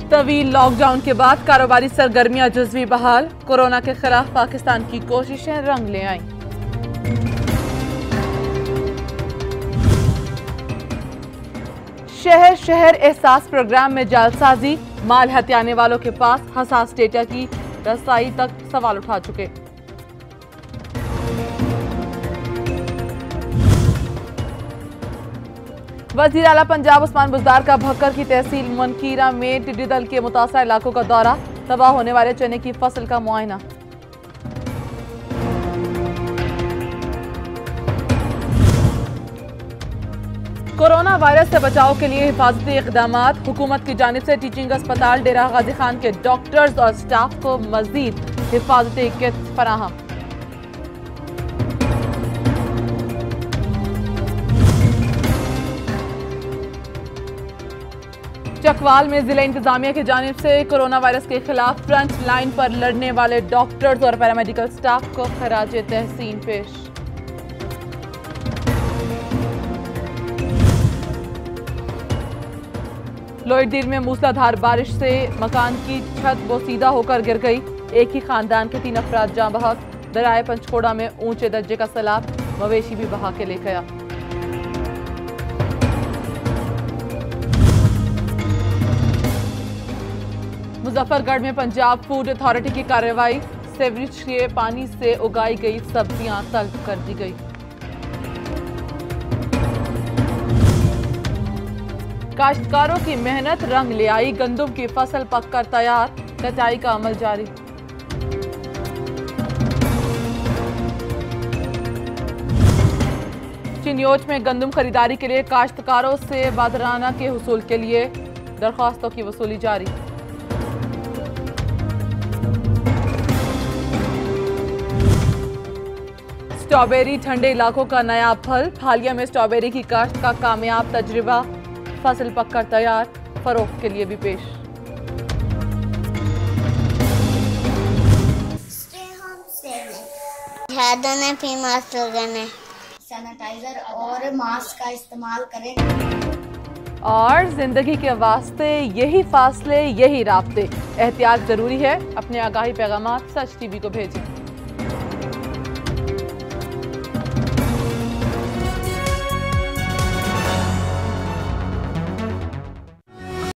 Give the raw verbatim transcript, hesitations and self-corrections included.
तवील लॉकडाउन के बाद कारोबारी सरगर्मियां जुज़वी बहाल। कोरोना के खिलाफ पाकिस्तान की कोशिशें रंग ले आईं। शहर शहर एहसास प्रोग्राम में जालसाजी। माल हथियाने वालों के पास हसास डेटा की रसाई तक सवाल उठा चुके। वजीर आला पंजाब उस्मान बुज़दार का भक्कर की तहसील मनकीरा में टिड्डी दल के मुतासर इलाकों का दौरा। तबाह होने वाले चने की फसल का मुआयना। कोरोना वायरस से बचाव के लिए हिफाजती इक़दामात। हुकूमत की जानिब से टीचिंग अस्पताल डेरा गाजी खान के डॉक्टर्स और स्टाफ को मजीद हिफाजती किट फराहम। चकवाल में जिला इंतजामिया की जानिब से कोरोना वायरस के खिलाफ फ्रंट लाइन पर लड़ने वाले डॉक्टर्स और पैरामेडिकल स्टाफ को खराज तहसीन पेश। लोहड़दीर में मूसलाधार बारिश से मकान की छत बोसीदा होकर गिर गई। एक ही खानदान के तीन अफराद जाँ बहक। दरियाए पंचकोड़ा में ऊंचे दर्जे का सैलाब, मवेशी भी बहा के ले गया। मुजफ्फरगढ़ में पंजाब फूड अथॉरिटी की कार्रवाई। सेवरेज के पानी से उगाई गई सब्जियां तल्ख कर दी गई। काश्तकारों की मेहनत रंग ले आई। गंदम की फसल पककर तैयार, कटाई का अमल जारी। चिन्योज में गंदम खरीदारी के लिए काश्तकारों से बादराना के हुसूल के लिए दरख्वास्तों की वसूली जारी। स्ट्रॉबेरी ठंडे इलाकों का नया फल। हालिया में स्ट्रॉबेरी की काश्त का कामयाब तजुर्बा। फसल पककर तैयार, फरोख्त के लिए भी पेश। सैनिटाइजर और मास्क का इस्तेमाल करें। और जिंदगी के वास्ते यही फासले, यही राब्ते। एहतियात जरूरी है। अपने आगाही पैगामात सच टीवी को भेजें।